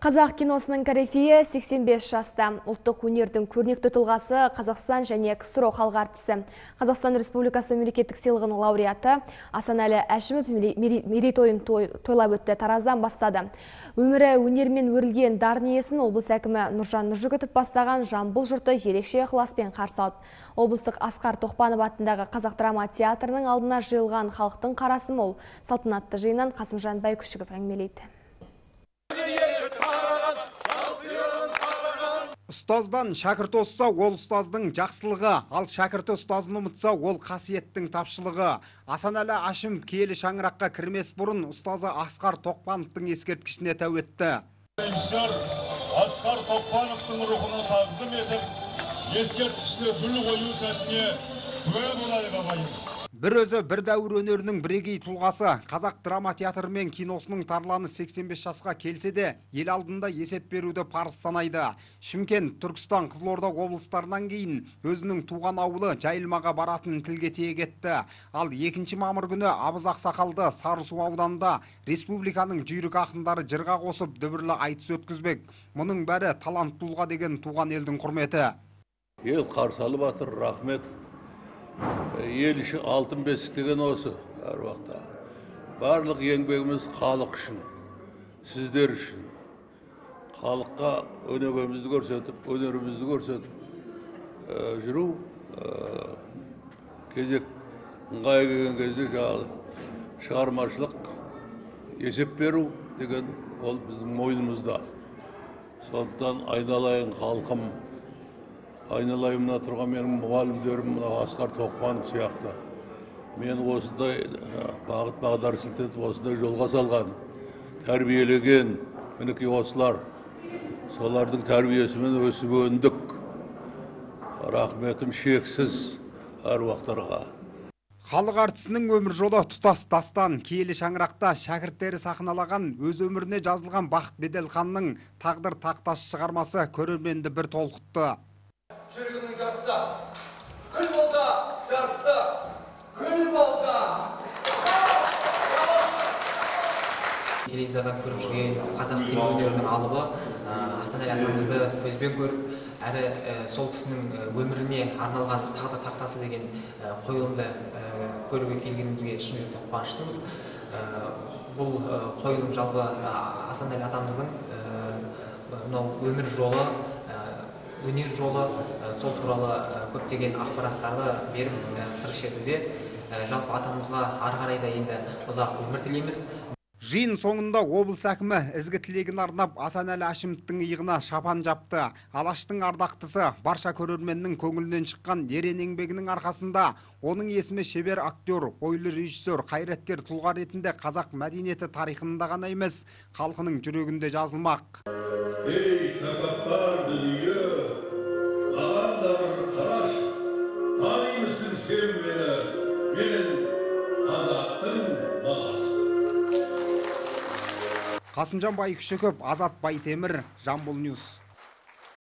Қазақ киносының корифейі 85 жаста. Ұлттық өнердің көрнекті тұлғасы Қазақстан және КСРО халық артисі. Қазақстан Республикасы мемлекеттік сыйлығының лауреаты Асанәлі Әшімов мерейтойын тойлап өтті. Тараздан бастады. Өмірі өнермен өрілген дарын иесін облыс әкімі Нұржан Нұржігітов бастаған жамбыл жұрты ерекше ықыласпен қарсы алды. Облыстық Асқар Тоқпанов атындағы Қазақ драма театрының алдына жиылған халықтың қарасы мол. Салтанатты жиыннан Қасымжан Байкүшігов әңгімелейді. Ұстаздан шәкірт озса, ол ұстаздың жақсылығы, ал шәкірті ұстазын ұмытса, ол қасиеттің тапшылығы. Асанәлі Әшімов киелі шаңыраққа кірмес бұрын ұстазы Асқар Тоқпановтың ескерткішіне тәуетті. Режиссер Асқар Тоқпановтың рухына тағзым етіп, ескерткішіне гүл қою сәтіне куә болайық ағайын. Бір өзі бір дәуір өнерінің бірегей тұлғасы. Қазақ драма театры мен киносының тарланы 85 жасқа келсе де, ел алдында есеп беруді парыз санайды. Шымкент, Түркістан, Қызылорда облыстарынан кейін өзінің туған ауылы Жайылмаға баратын тілге тиек етті. Ал 2 мамыр күні Абыз Ақсақалды Сарысу ауданында республиканың жүйрік ақындары жырға қосып дүбірлі айтыс өткізбек. Мұның бәрі талант тұлға деген туған елдің құрметі. Ел қарсы алып жатыр, рахмет. Ел іші алтын бесік деген осы әр уақытта. Барлық еңбегіміз халық үшін, сіздер үшін. Халыққа өнегемізді көрсетіп, өнерімізді көрсетіп жүру, кезек ыңғай келген кезде шығармашылық есеп беру деген ол біздің мойнымызда. Сондықтан айналайын халқым, айналайымына тұрған менің мұғалімдерім Асқар Тоқпанов сияқты. Мен осындай бағыт-бағдар сілтетіп, осындай жолға салған, тәрбиелеген, мінекей осылар. Солардың тәрбиесімен өсіп өндік. Рахметім шексіз әруақтарға. Халық артисінің өмір жолы тұтас дастан. Киелі шаңырақта шәкірттері сахналаған, өз өміріне жазылған Бақыт Беделханның тағдыр тақтас шығармасы көрерменді бір толқытты. Жүрегінің жарқысы, күл болды, жарқысы, күл болды. Теледидардан көріп жүрген қазақ кино өнерінің алыбы Асанәлі атамызды көзбен көріп, әрі сол кісінің өміріне арналған тағдыр тақтасы деген қойылымды көруге келгенімізге шын жүректен қуаныштымыз. Бұл қойылым жалпы Асанәлі атамыздың өмір жолы, өнер жолы, сол туралы көптеген ақпараттарды беріп сыр шертуде. Жалпы атамызға ары қарай да енді ұзақ өмір тілейміз. Жиын соңында облыс әкімі ізгі тілегін арнап Асанәлі Әшімовтың иығына шапан жапты. Алаштың ардақтысы барша көрерменнің көңілінен шыққан ерен еңбегінің арқасында оның есімі шебер актер, ойлы режиссер, қайраткер тұлға ретінде қазақ мәдениеті тарихында ғана емес, халқының жүрегінде жазылмақ. Ей, тәкаппар дүние, маған да бір қараш, танымысың сен мені, мен қазақтың баласы. Қасымжан Байкүшіков, Азат Байтемір, Жамбыл Ньюс.